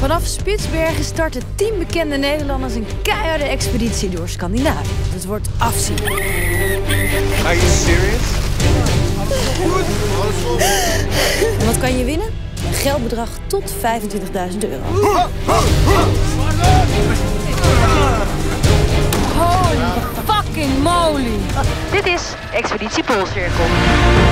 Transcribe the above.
Vanaf Spitsbergen starten 10 bekende Nederlanders een keiharde expeditie door Scandinavië. Het wordt afzien. Are you serious? En wat kan je winnen? Een geldbedrag tot €25.000. Holy fucking moly! Dit is Expeditie Poolcirkel.